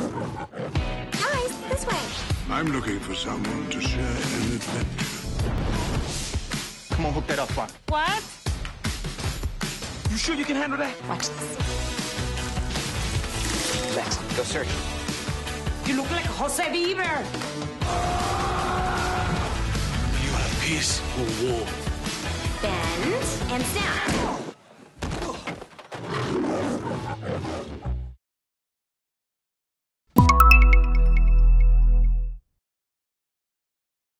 Guys, this way. I'm looking for someone to share an adventure. Come on, hook that up front. What? You sure you can handle that? Watch this. Lex, go search. You look like Jose Bieber. You want a peace or war? Bend and snap.